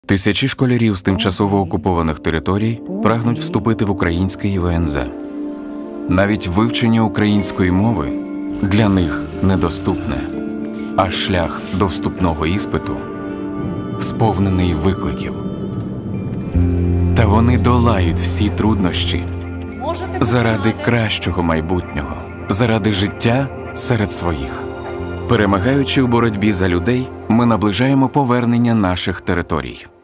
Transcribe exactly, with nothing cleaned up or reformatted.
Тисячі школярів з тимчасово окупованих територій прагнуть вступити в українське І В Н З. Навіть вивчення української мови для них недоступне, а шлях до вступного іспиту сповнений викликів. Та вони долають всі труднощі заради кращого майбутнього, заради життя серед своїх. Перемагаючи у боротьбі за людей, ми наближаємо повернення наших територій.